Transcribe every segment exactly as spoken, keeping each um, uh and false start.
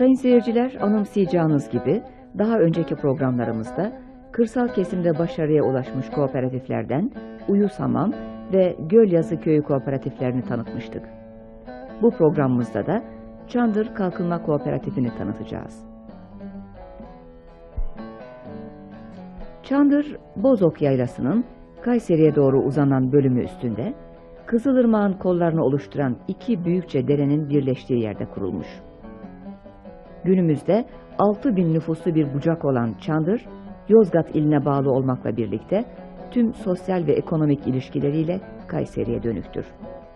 Sayın seyirciler, anımsayacağınız gibi daha önceki programlarımızda kırsal kesimde başarıya ulaşmış kooperatiflerden Uyuz Hamam ve Gölyazı Köyü kooperatiflerini tanıtmıştık. Bu programımızda da Çandır Kalkınma Kooperatifini tanıtacağız. Çandır, Bozok Yaylası'nın Kayseri'ye doğru uzanan bölümü üstünde, Kızılırmak'ın kollarını oluşturan iki büyükçe derenin birleştiği yerde kurulmuş. Günümüzde altı bin nüfuslu bir bucak olan Çandır, Yozgat iline bağlı olmakla birlikte tüm sosyal ve ekonomik ilişkileriyle Kayseri'ye dönüktür.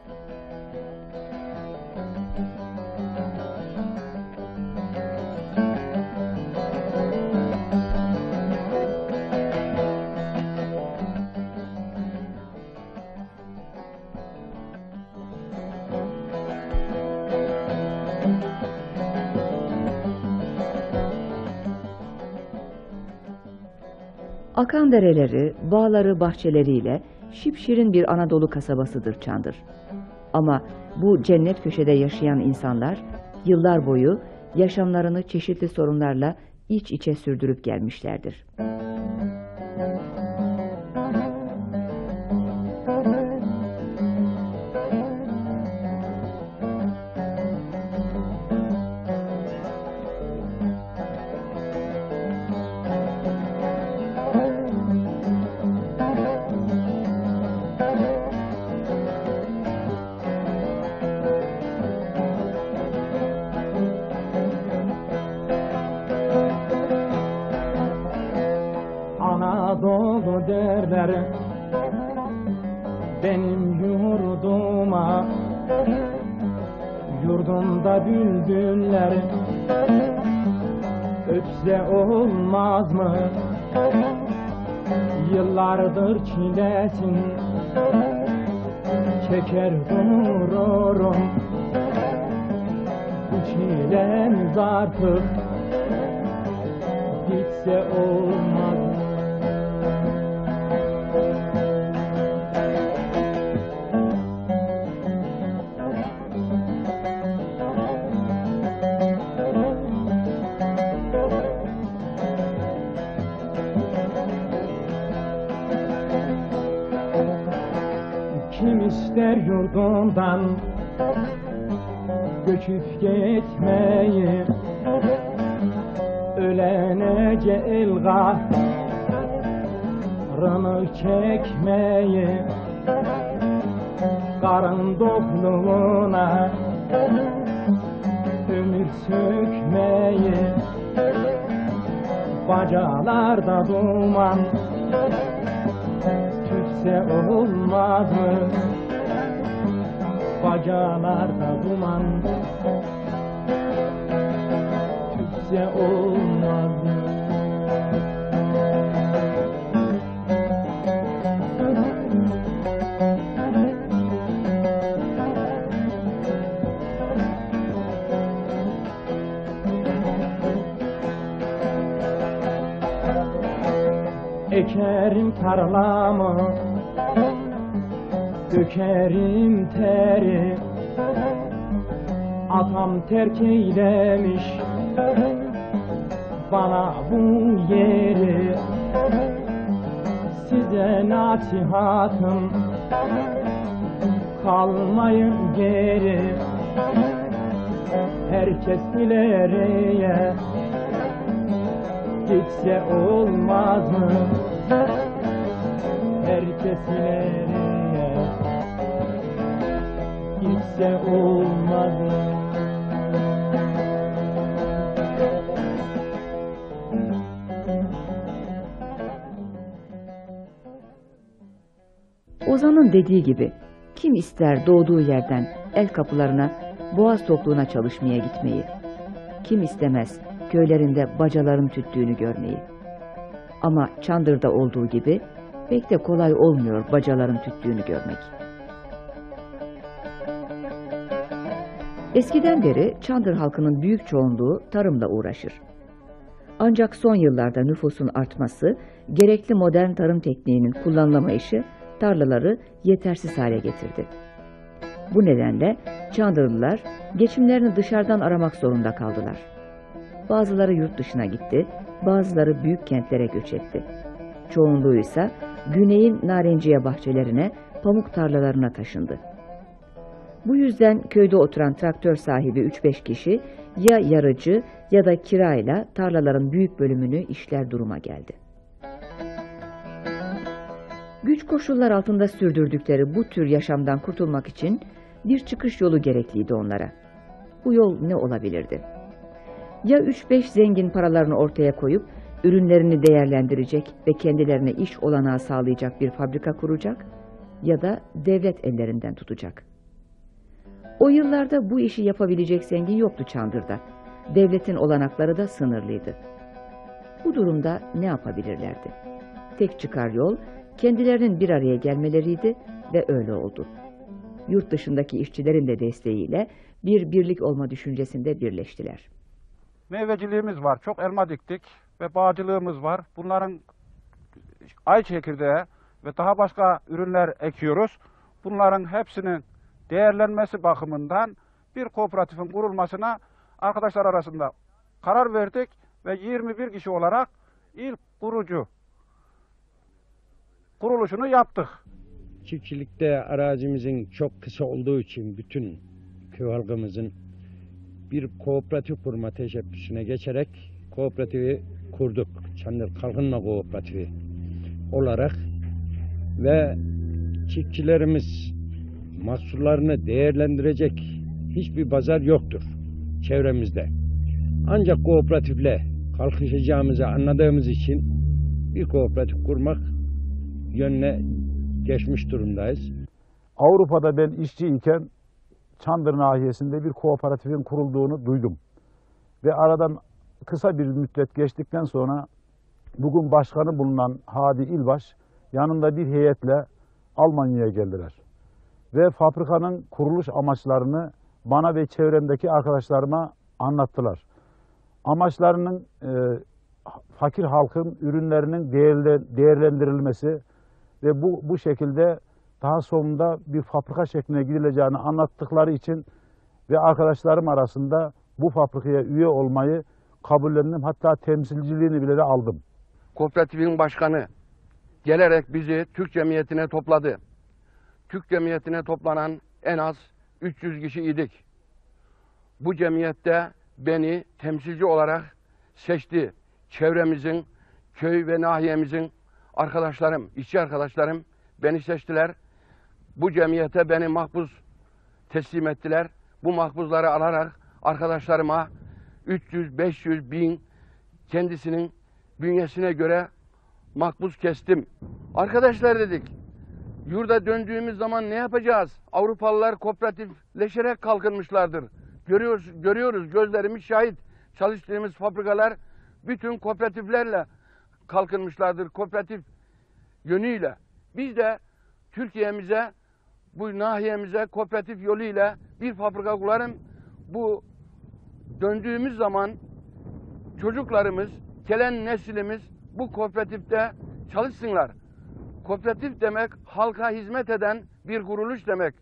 Akan dereleri, bağları, bahçeleriyle şipşirin bir Anadolu kasabasıdır Çandır. Ama bu cennet köşede yaşayan insanlar yıllar boyu yaşamlarını çeşitli sorunlarla iç içe sürdürüp gelmişlerdir. Anadolu derler benim yurduma, yurdumda bülbüller ötse olmaz mı? Yıllardır çilesin çeker dururum, bu çilemiz artık bitse olmaz mı? Kim ister yurdundan göçüp gitmeyi, ölene celgarını çekmeyi, karın dokluğuna ömür sökmeyi, bacalarda duman tütse olmaz mı? Bacalarda duman tütse olmaz mı? Ekerim tarlamı, dökerim teri, atam terk eylemiş bana bu yeri. Size nasihatım, kalmayın geri, herkes ileriye gitse olmaz mı? Herkes ileriye gitse olmaz mı? Ozan'ın dediği gibi, kim ister doğduğu yerden el kapılarına, boğaz tokluğuna çalışmaya gitmeyi? Kim istemez köylerinde bacaların tüttüğünü görmeyi? Ama Çandır'da olduğu gibi pek de kolay olmuyor bacaların tüttüğünü görmek. Eskiden beri Çandır halkının büyük çoğunluğu tarımla uğraşır. Ancak son yıllarda nüfusun artması, gerekli modern tarım tekniğinin kullanılamayışı tarlaları yetersiz hale getirdi. Bu nedenle Çandırlılar geçimlerini dışarıdan aramak zorunda kaldılar. Bazıları yurt dışına gitti, bazıları büyük kentlere göç etti. Çoğunluğu ise güneyin narenciye bahçelerine, pamuk tarlalarına taşındı. Bu yüzden köyde oturan traktör sahibi üç beş kişi ya yarıcı ya da kirayla tarlaların büyük bölümünü işler duruma geldi. Güç koşullar altında sürdürdükleri bu tür yaşamdan kurtulmak için bir çıkış yolu gerekliydi onlara. Bu yol ne olabilirdi? Ya üç beş zengin paralarını ortaya koyup ürünlerini değerlendirecek ve kendilerine iş olanağı sağlayacak bir fabrika kuracak ya da devlet ellerinden tutacak. O yıllarda bu işi yapabilecek zengin yoktu Çandır'da. Devletin olanakları da sınırlıydı. Bu durumda ne yapabilirlerdi? Tek çıkar yol kendilerinin bir araya gelmeleriydi ve öyle oldu. Yurt dışındaki işçilerin de desteğiyle bir birlik olma düşüncesinde birleştiler. Meyveciliğimiz var. Çok elma diktik ve bağcılığımız var. Bunların ay çekirdeği ve daha başka ürünler ekiyoruz. Bunların hepsinin değerlenmesi bakımından bir kooperatifin kurulmasına arkadaşlar arasında karar verdik ve yirmi bir kişi olarak ilk kurucu kuruluşunu yaptık. Çiftçilikte arazimizin çok kısa olduğu için bütün köy halkımızın bir kooperatif kurma teşebbüsüne geçerek kooperatifi kurduk. Çandır Kalkınma Kooperatifi olarak ve çiftçilerimiz mahsullarını değerlendirecek hiçbir pazar yoktur çevremizde. Ancak kooperatifle kalkışacağımızı anladığımız için bir kooperatif kurmak yönüne geçmiş durumdayız. Avrupa'da ben işçiyken Çandır nahiyesinde bir kooperatifin kurulduğunu duydum. Ve aradan kısa bir müddet geçtikten sonra bugün başkanı bulunan Hadi İlbaş yanında bir heyetle Almanya'ya geldiler. Ve fabrikanın kuruluş amaçlarını bana ve çevremdeki arkadaşlarıma anlattılar. Amaçlarının e, fakir halkın ürünlerinin değerle, değerlendirilmesi ve bu, bu şekilde daha sonunda bir fabrika şekline gidileceğini anlattıkları için ve arkadaşlarım arasında bu fabrikaya üye olmayı kabullendim. Hatta temsilciliğini bile de aldım. Kooperatifin başkanı gelerek bizi Türk Cemiyeti'ne topladı. Türk Cemiyeti'ne toplanan en az üç yüz kişi idik. Bu cemiyette beni temsilci olarak seçti. Çevremizin, köy ve nahiyemizin arkadaşlarım, işçi arkadaşlarım beni seçtiler. Bu cemiyete beni mahpus teslim ettiler. Bu mahpusları alarak arkadaşlarıma üç yüz beş yüz bin kendisinin bünyesine göre makbuz kestim. Arkadaşlar dedik, yurda döndüğümüz zaman ne yapacağız? Avrupalılar kooperatifleşerek kalkınmışlardır. Görüyoruz, görüyoruz gözlerimiz şahit. Çalıştığımız fabrikalar bütün kooperatiflerle kalkınmışlardır. Kooperatif yönüyle. Biz de Türkiye'mize, bu nahiyemize kooperatif yoluyla bir fabrika kuralım. Bu döndüğümüz zaman çocuklarımız, gelen neslimiz bu kooperatifte çalışsınlar. Kooperatif demek halka hizmet eden bir kuruluş demek.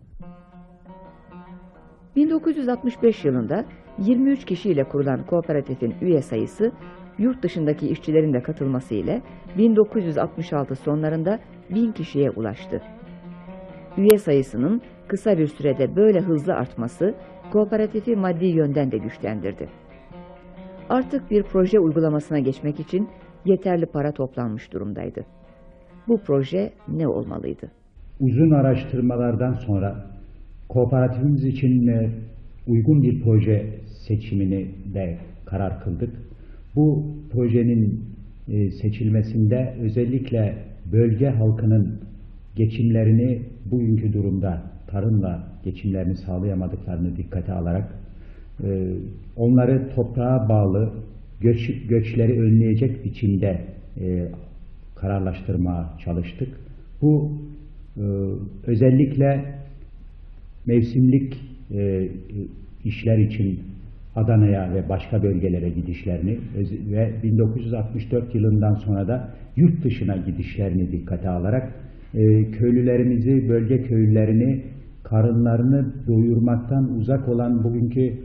bin dokuz yüz altmış beş yılında yirmi üç kişiyle kurulan kooperatifin üye sayısı yurt dışındaki işçilerin de katılması ile bin dokuz yüz altmış altı sonlarında bin kişiye ulaştı. Üye sayısının kısa bir sürede böyle hızlı artması kooperatifi maddi yönden de güçlendirdi. Artık bir proje uygulamasına geçmek için yeterli para toplanmış durumdaydı. Bu proje ne olmalıydı? Uzun araştırmalardan sonra kooperatifimiz için uygun bir proje seçimini de karar kıldık. Bu projenin seçilmesinde özellikle bölge halkının geçimlerini bugünkü durumda tarımla geçimlerini sağlayamadıklarını dikkate alarak onları toprağa bağlı göç, göçleri önleyecek biçimde e, kararlaştırmaya çalıştık. Bu e, özellikle mevsimlik e, işler için Adana'ya ve başka bölgelere gidişlerini ve bin dokuz yüz altmış dört yılından sonra da yurt dışına gidişlerini dikkate alarak e, köylülerimizi, bölge köylülerini karınlarını doyurmaktan uzak olan bugünkü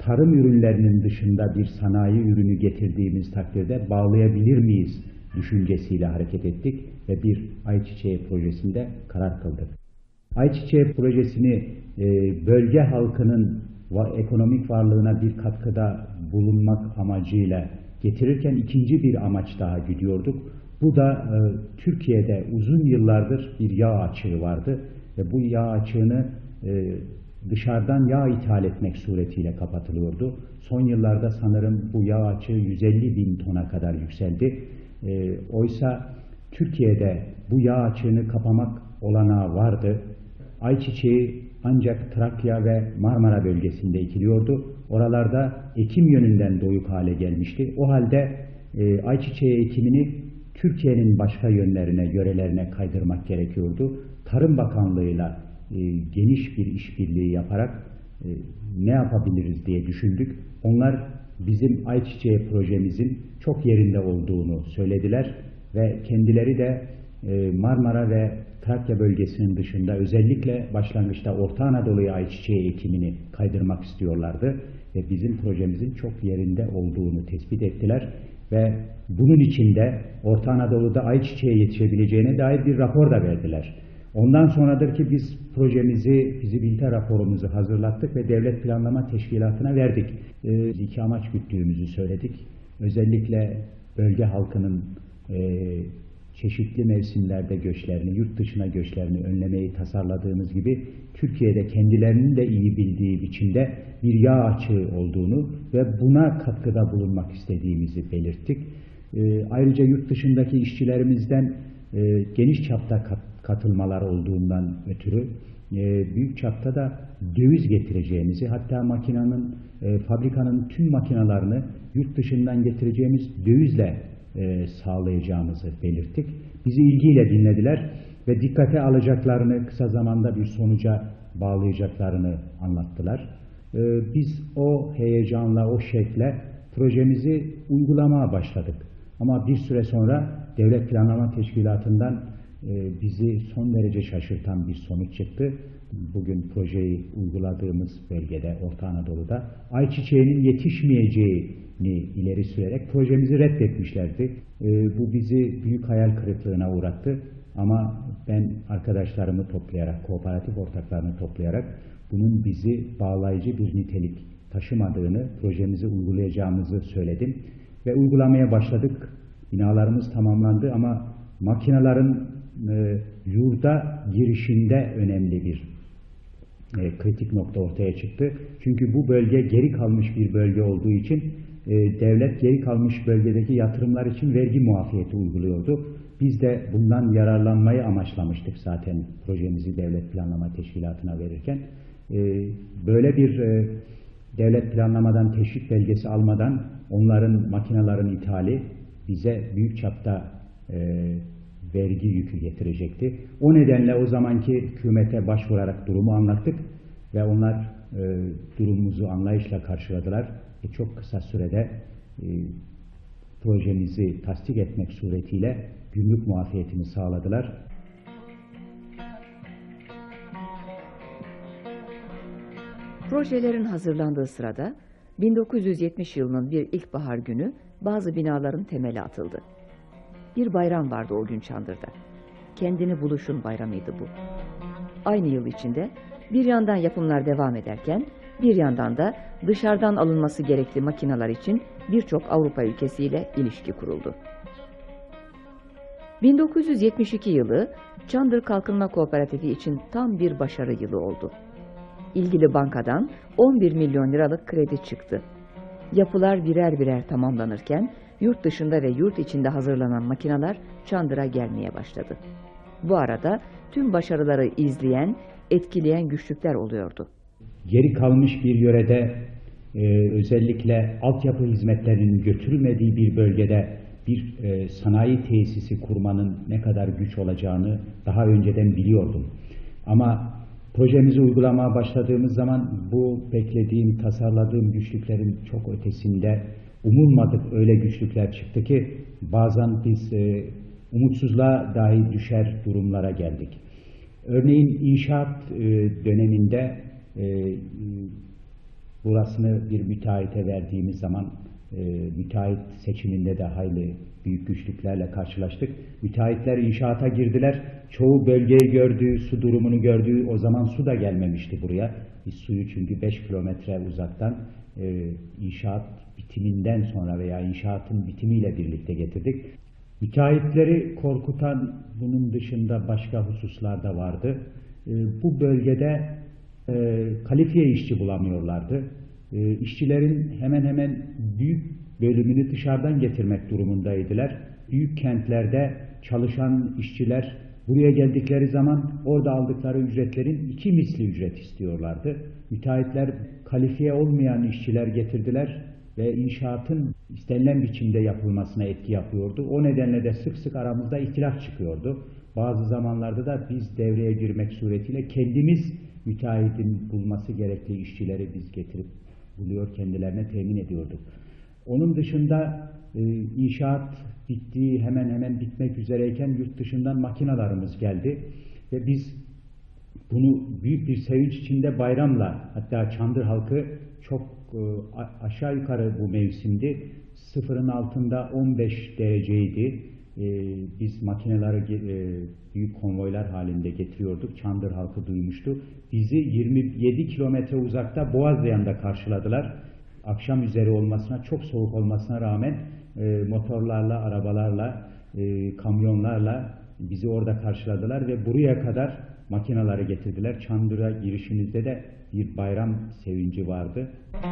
tarım ürünlerinin dışında bir sanayi ürünü getirdiğimiz takdirde bağlayabilir miyiz düşüncesiyle hareket ettik ve bir ayçiçeği projesinde karar kıldık. Ayçiçeği projesini e, bölge halkının va ekonomik varlığına bir katkıda bulunmak amacıyla getirirken ikinci bir amaç daha güdüyorduk. Bu da e, Türkiye'de uzun yıllardır bir yağ açığı vardı ve bu yağ açığını e, dışarıdan yağ ithal etmek suretiyle kapatılıyordu. Son yıllarda sanırım bu yağ açığı yüz elli bin tona kadar yükseldi. E, oysa Türkiye'de bu yağ açığını kapamak olanağı vardı. Ayçiçeği ancak Trakya ve Marmara bölgesinde ekiliyordu. Oralarda ekim yönünden doyuk hale gelmişti. O halde e, ayçiçeği ekimini Türkiye'nin başka yönlerine, yörelerine kaydırmak gerekiyordu. Tarım Bakanlığı'yla e, geniş bir işbirliği yaparak e, ne yapabiliriz diye düşündük. Onlar bizim ayçiçeği projemizin çok yerinde olduğunu söylediler ve kendileri de e, Marmara ve Trakya bölgesinin dışında özellikle başlangıçta Orta Anadolu'ya ayçiçeği ekimini kaydırmak istiyorlardı ve bizim projemizin çok yerinde olduğunu tespit ettiler ve bunun için de Orta Anadolu'da ayçiçeği yetişebileceğine dair bir rapor da verdiler. Ondan sonradır ki biz projemizi, fizibilite raporumuzu hazırlattık ve Devlet Planlama Teşkilatı'na verdik. Ee, iki amaç güttüğümüzü söyledik. Özellikle bölge halkının e, çeşitli mevsimlerde göçlerini, yurt dışına göçlerini önlemeyi tasarladığımız gibi Türkiye'de kendilerinin de iyi bildiği biçimde bir yağ açığı olduğunu ve buna katkıda bulunmak istediğimizi belirttik. E, ayrıca yurt dışındaki işçilerimizden e, geniş çapta kat, katılmalar olduğundan ötürü e, büyük çapta da döviz getireceğimizi, hatta makinenin, e, fabrikanın tüm makinalarını yurt dışından getireceğimiz dövizle e, sağlayacağımızı belirttik. Bizi ilgiyle dinlediler ve dikkate alacaklarını, kısa zamanda bir sonuca bağlayacaklarını anlattılar. E, biz o heyecanla, o şekle projemizi uygulamaya başladık. Ama bir süre sonra Devlet Planlama Teşkilatı'ndan e, bizi son derece şaşırtan bir sonuç çıktı. Bugün projeyi uyguladığımız bölgede, Orta Anadolu'da ayçiçeğinin yetişmeyeceğini ileri sürerek projemizi reddetmişlerdi. E, bu bizi büyük hayal kırıklığına uğrattı. Ama ben arkadaşlarımı toplayarak, kooperatif ortaklarını toplayarak bunun bizi bağlayıcı bir nitelik taşımadığını, projemizi uygulayacağımızı söyledim. Ve uygulamaya başladık. Binalarımız tamamlandı ama makinelerin e, yurda girişinde önemli bir e, kritik nokta ortaya çıktı. Çünkü bu bölge geri kalmış bir bölge olduğu için e, devlet geri kalmış bölgedeki yatırımlar için vergi muafiyeti uyguluyordu. Biz de bundan yararlanmayı amaçlamıştık zaten projemizi Devlet Planlama Teşkilatı'na verirken. E, böyle bir e, devlet planlamadan teşvik belgesi almadan onların makinelerin ithali bize büyük çapta e, vergi yükü getirecekti. O nedenle o zamanki hükümete başvurarak durumu anlattık ve onlar e, durumumuzu anlayışla karşıladılar. E, çok kısa sürede e, projemizi tasdik etmek suretiyle gümrük muafiyetini sağladılar. Projelerin hazırlandığı sırada bin dokuz yüz yetmiş yılının bir ilkbahar günü bazı binaların temeli atıldı. Bir bayram vardı o gün Çandır'da. Kendini buluşun bayramıydı bu. Aynı yıl içinde bir yandan yapımlar devam ederken bir yandan da dışarıdan alınması gerekli makineler için birçok Avrupa ülkesiyle ilişki kuruldu. bin dokuz yüz yetmiş iki yılı Çandır Kalkınma Kooperatifi için tam bir başarı yılı oldu. İlgili bankadan on bir milyon liralık kredi çıktı. Yapılar birer birer tamamlanırken yurt dışında ve yurt içinde hazırlanan makineler Çandır'a gelmeye başladı. Bu arada tüm başarıları izleyen, etkileyen güçlükler oluyordu. Geri kalmış bir yörede, e, özellikle altyapı hizmetlerinin götürülmediği bir bölgede bir e, sanayi tesisi kurmanın ne kadar güç olacağını daha önceden biliyordum. Ama projemizi uygulamaya başladığımız zaman bu beklediğim, tasarladığım güçlüklerin çok ötesinde umulmadık öyle güçlükler çıktı ki bazen biz e, umutsuzluğa dahi düşer durumlara geldik. Örneğin inşaat e, döneminde e, Burasını bir müteahhite verdiğimiz zaman e, müteahhit seçiminde de hayli büyük güçlüklerle karşılaştık. Müteahhitler inşaata girdiler. Çoğu bölgeyi gördü, su durumunu gördü. O zaman su da gelmemişti buraya. Biz suyu çünkü beş kilometre uzaktan e, inşaat bitiminden sonra veya inşaatın bitimiyle birlikte getirdik. Müteahhitleri korkutan bunun dışında başka hususlar da vardı. E, bu bölgede e, kalifiye işçi bulamıyorlardı. E, işçilerin hemen hemen büyük bölümünü dışarıdan getirmek durumundaydılar. Büyük kentlerde çalışan işçiler buraya geldikleri zaman orada aldıkları ücretlerin iki misli ücret istiyorlardı. Müteahhitler kalifiye olmayan işçiler getirdiler ve inşaatın istenilen biçimde yapılmasına etki yapıyordu. O nedenle de sık sık aramızda ihtilaf çıkıyordu. Bazı zamanlarda da biz devreye girmek suretiyle kendimiz müteahhitin bulması gerekli işçileri biz getirip buluyor, kendilerine temin ediyorduk. Onun dışında e, inşaat bittiği, hemen hemen bitmek üzereyken yurt dışından makinalarımız geldi ve biz bunu büyük bir sevinç içinde bayramla, hatta Çandır halkı çok e, aşağı yukarı bu mevsimdi, sıfırın altında on beş dereceydi. E, biz makineleri e, büyük konvoylar halinde getiriyorduk. Çandır halkı duymuştu. Bizi yirmi yedi kilometre uzakta Boğazlayan'da karşıladılar. Akşam üzeri olmasına, çok soğuk olmasına rağmen e, motorlarla, arabalarla, e, kamyonlarla bizi orada karşıladılar ve buraya kadar makinaları getirdiler. Çandır'a girişimizde de bir bayram sevinci vardı.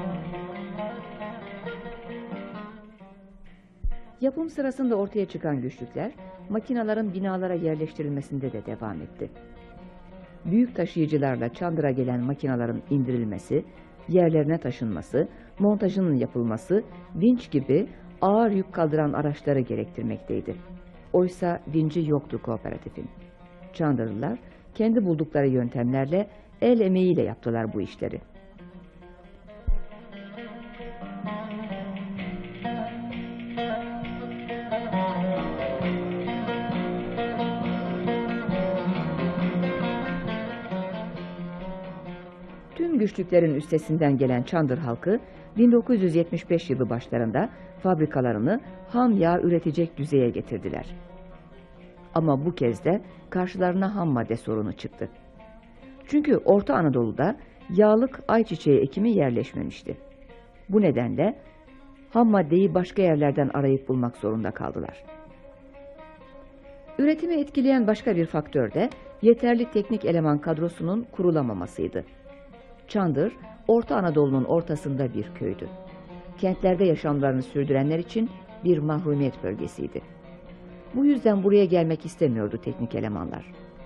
Yapım sırasında ortaya çıkan güçlükler, makinaların binalara yerleştirilmesinde de devam etti. Büyük taşıyıcılarla Çandır'a gelen makinaların indirilmesi, yerlerine taşınması, montajının yapılması, vinç gibi ağır yük kaldıran araçları gerektirmekteydi. Oysa vinci yoktu kooperatifin. Çandırlılar kendi buldukları yöntemlerle, el emeğiyle yaptılar bu işleri. Tüm güçlüklerin üstesinden gelen Çandır halkı bin dokuz yüz yetmiş beş yılı başlarında fabrikalarını ham yağ üretecek düzeye getirdiler. Ama bu kez de karşılarına ham madde sorunu çıktı. Çünkü Orta Anadolu'da yağlık ayçiçeği ekimi yerleşmemişti. Bu nedenle ham maddeyi başka yerlerden arayıp bulmak zorunda kaldılar. Üretimi etkileyen başka bir faktör de yeterli teknik eleman kadrosunun kurulamamasıydı. Çandır, Orta Anadolu'nun ortasında bir köydü. Kentlerde yaşamlarını sürdürenler için bir mahrumiyet bölgesiydi. Bu yüzden buraya gelmek istemiyordu teknik elemanlar.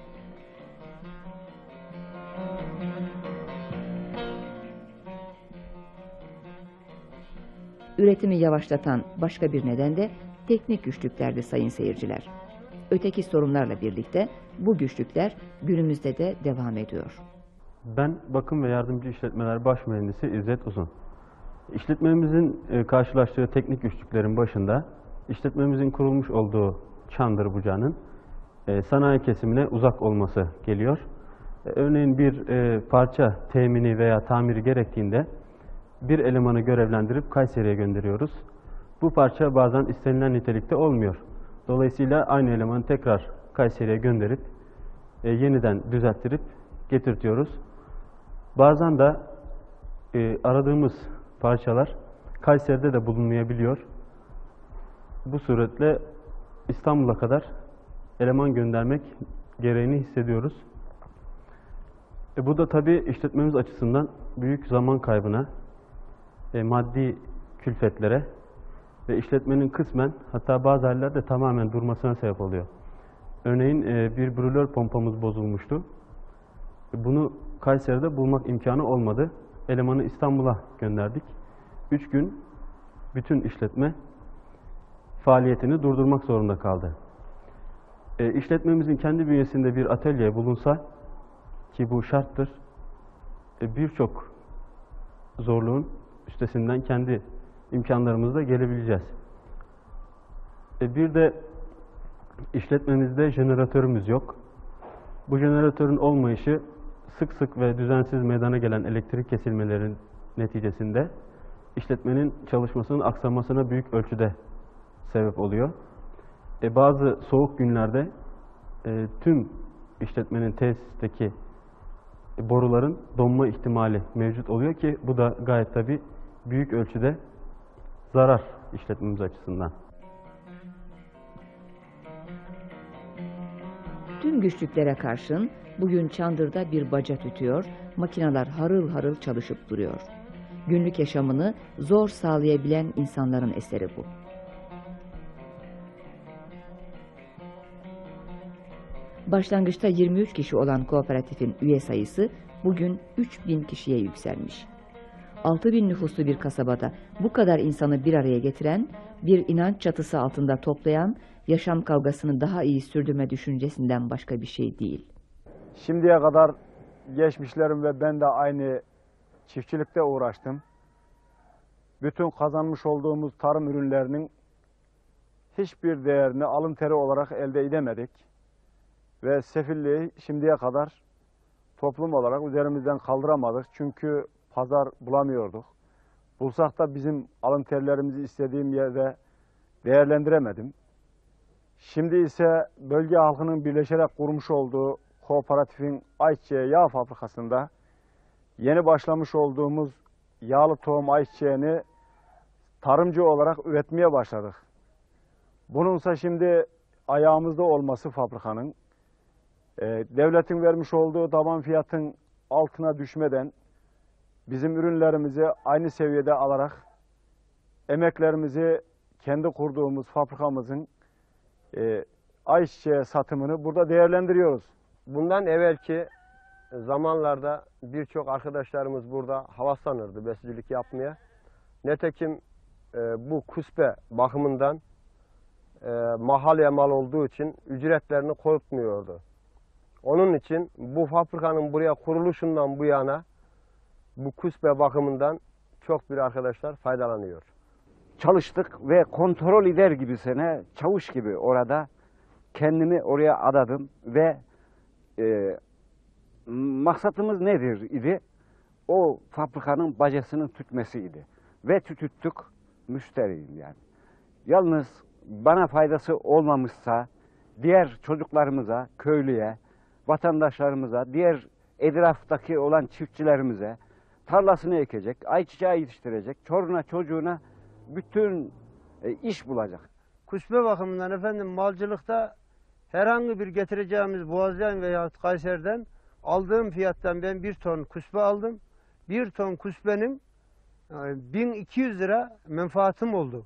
Üretimi yavaşlatan başka bir neden de teknik güçlüklerdi sayın seyirciler. Öteki sorunlarla birlikte bu güçlükler günümüzde de devam ediyor. Ben Bakım ve Yardımcı İşletmeler Baş Mühendisi İzzet Uzun. İşletmemizin karşılaştığı teknik güçlüklerin başında işletmemizin kurulmuş olduğu Çandır bucağının sanayi kesimine uzak olması geliyor. Örneğin bir parça temini veya tamiri gerektiğinde bir elemanı görevlendirip Kayseri'ye gönderiyoruz. Bu parça bazen istenilen nitelikte olmuyor. Dolayısıyla aynı elemanı tekrar Kayseri'ye gönderip yeniden düzelttirip getirtiyoruz. Bazen de e, aradığımız parçalar Kayseri'de de bulunmayabiliyor. Bu suretle İstanbul'a kadar eleman göndermek gereğini hissediyoruz. E, bu da tabii işletmemiz açısından büyük zaman kaybına, e, maddi külfetlere ve işletmenin kısmen, hatta bazı yerlerde tamamen durmasına sebep oluyor. Örneğin e, bir brülör pompamız bozulmuştu. Bunu Kayseri'de bulmak imkanı olmadı. Elemanı İstanbul'a gönderdik. Üç gün bütün işletme faaliyetini durdurmak zorunda kaldı. E, işletmemizin kendi bünyesinde bir atölye bulunsa, ki bu şarttır, e, birçok zorluğun üstesinden kendi imkanlarımızla gelebileceğiz. E, bir de işletmemizde jeneratörümüz yok. Bu jeneratörün olmayışı sık sık ve düzensiz meydana gelen elektrik kesilmelerin neticesinde işletmenin çalışmasının aksamasına büyük ölçüde sebep oluyor. E, bazı soğuk günlerde e, tüm işletmenin tesisteki boruların donma ihtimali mevcut oluyor ki bu da gayet tabii büyük ölçüde zarar işletmemiz açısından. Tüm güçlüklere karşın bugün Çandır'da bir baca tütüyor, makineler harıl harıl çalışıp duruyor. Günlük yaşamını zor sağlayabilen insanların eseri bu. Başlangıçta yirmi üç kişi olan kooperatifin üye sayısı bugün üç bin kişiye yükselmiş. altı bin nüfuslu bir kasabada bu kadar insanı bir araya getiren, bir inanç çatısı altında toplayan, yaşam kavgasını daha iyi sürdürme düşüncesinden başka bir şey değil. Şimdiye kadar geçmişlerim ve ben de aynı çiftçilikte uğraştım. Bütün kazanmış olduğumuz tarım ürünlerinin hiçbir değerini alın teri olarak elde edemedik. Ve sefilliği şimdiye kadar toplum olarak üzerimizden kaldıramadık. Çünkü pazar bulamıyorduk. Bulsak da bizim alın terlerimizi istediğim yerde değerlendiremedim. Şimdi ise bölge halkının birleşerek kurmuş olduğu kooperatifin ayçiçeği yağ fabrikasında yeni başlamış olduğumuz yağlı tohum ayçiçeğini tarımcı olarak üretmeye başladık. Bununsa şimdi ayağımızda olması fabrikanın, e, devletin vermiş olduğu taban fiyatın altına düşmeden bizim ürünlerimizi aynı seviyede alarak emeklerimizi kendi kurduğumuz fabrikamızın e, ayçiçeği satımını burada değerlendiriyoruz. Bundan evvelki zamanlarda birçok arkadaşlarımız burada havaslanırdı besicilik yapmaya. Netekim e, bu kuspe bakımından e, mahalleye mal olduğu için ücretlerini korkmuyordu. Onun için bu fabrikanın buraya kuruluşundan bu yana bu kuspe bakımından çok bir arkadaşlar faydalanıyor. Çalıştık ve kontrol eder gibisine, çavuş gibi orada kendimi oraya adadım ve e, maksatımız nedir idi? O fabrikanın bacasının tütmesiydi. Ve tütüttük, müşteriyim yani. Yalnız bana faydası olmamışsa diğer çocuklarımıza, köylüye, vatandaşlarımıza, diğer etraftaki olan çiftçilerimize tarlasını ekecek, ayçiçeği yetiştirecek, çoruna çocuğuna bütün e, iş bulacak. Kuspe bakımından efendim malcılıkta herhangi bir getireceğimiz Boğaz'dan veya Kayseri'den aldığım fiyattan ben bir ton kuspe aldım. Bir ton kuspenin bin iki yüz lira menfaatim oldu.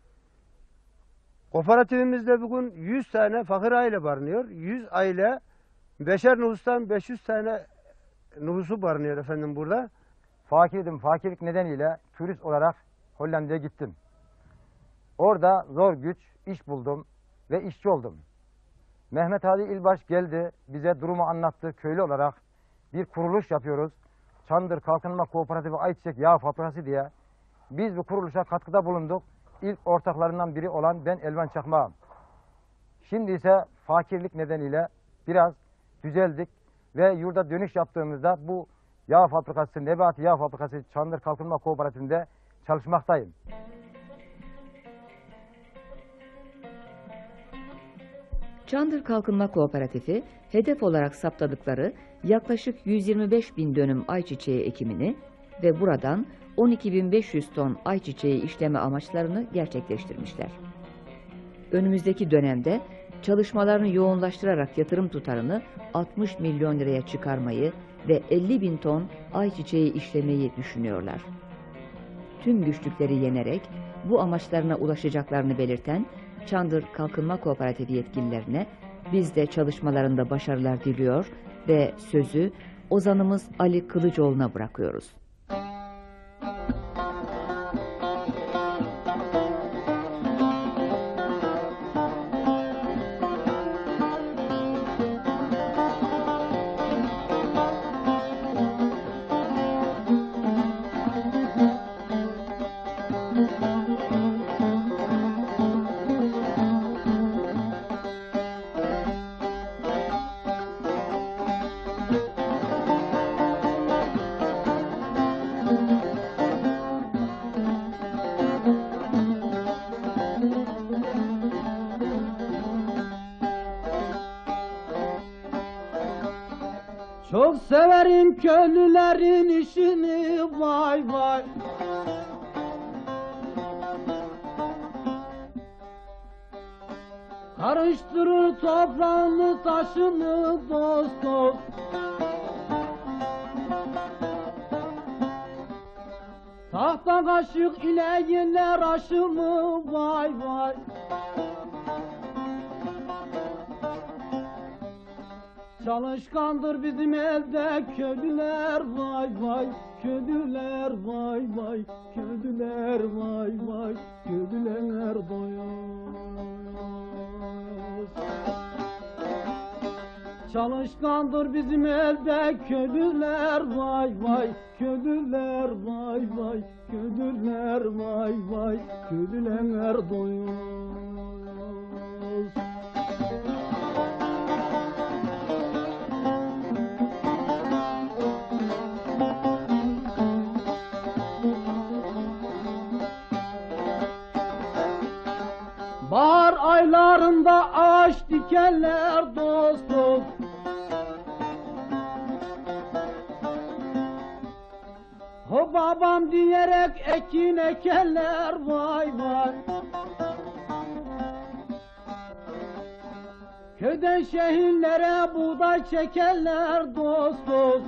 Kooperatifimizde bugün yüz tane fakir aile barınıyor. yüz aile beşer nüfustan beş yüz tane nüfusu barınıyor efendim burada. Fakirdim. Fakirlik nedeniyle turist olarak Hollanda'ya gittim. Orada zor güç iş buldum ve işçi oldum. Mehmet Ali İlbaş geldi, bize durumu anlattı. Köylü olarak bir kuruluş yapıyoruz. Çandır Kalkınma Kooperatifi Ayçiçek Yağ Fabrikası diye. Biz bu kuruluşa katkıda bulunduk. İlk ortaklarından biri olan ben Elvan Çakmağım. Şimdi ise fakirlik nedeniyle biraz düzeldik ve yurda dönüş yaptığımızda bu yağ fabrikası, Nebati Yağ Fabrikası Çandır Kalkınma Kooperatifinde çalışmaktayım. Çandır Kalkınma Kooperatifi, hedef olarak saptadıkları yaklaşık yüz yirmi beş bin dönüm ayçiçeği ekimini ve buradan on iki bin beş yüz ton ayçiçeği işleme amaçlarını gerçekleştirmişler. Önümüzdeki dönemde çalışmalarını yoğunlaştırarak yatırım tutarını altmış milyon liraya çıkarmayı ve elli bin ton ayçiçeği işlemeyi düşünüyorlar. Tüm güçlükleri yenerek bu amaçlarına ulaşacaklarını belirten Çandır Kalkınma Kooperatifi yetkililerine biz de çalışmalarında başarılar diliyor ve sözü ozanımız Ali Kılıçoğlu'na bırakıyoruz. Çok severim köylülerin işini vay vay. Karıştırır toprağını taşını dost dost. Tahta kaşık ile yerler aşımı vay vay. Çalışkandır bizim elde köylüler vay vay. Köylüler vay vay. Köylüler vay vay. Köylüler doyuz. Çalışkandır bizim elde köylüler vay vay. Köylüler vay vay. Köylüler vay vay. Köylüler doyuz. Bahar aylarında ağaç dikerler dost dost. Ho babam diyerek ekin ekerler vay vay. Köyden şehirlere buğday çekerler dost dost.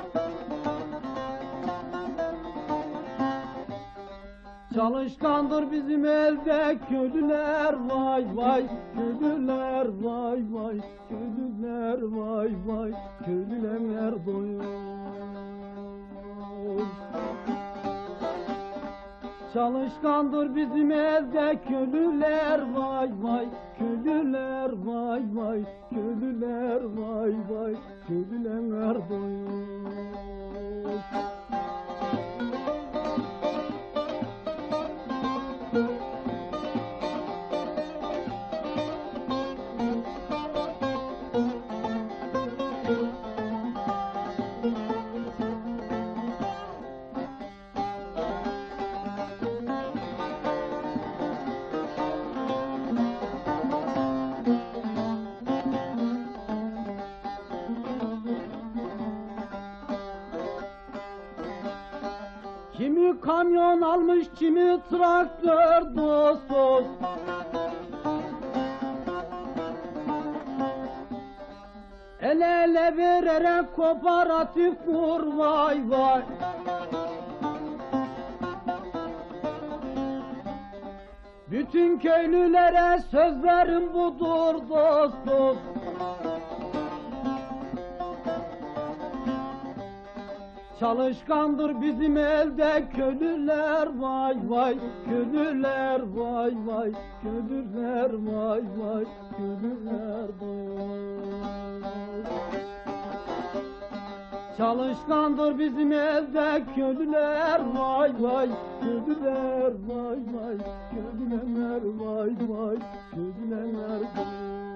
Çalışkandır bizim elde köylüler vay vay. Köylüler vay vay. Köylüler vay vay. Köylüler doyuz. Çalışkandır bizim elde köylüler vay vay. Köylüler vay vay. Köylüler vay vay. Köylüler doyuz. Kimi kamyon almış, kimi traktör dost dost. El ele vererek kooperatif kur vay vay. Bütün köylülere sözlerim budur dost dost. Çalışkandır bizim elde köylüler vay vay. Köylüler vay vay. Köylüler vay vay. Köylüler doyuz. Çalışkandır bizim elde köylüler vay vay. Köylüler vay vay. Köylüler vay vay. Köylüler doyuz.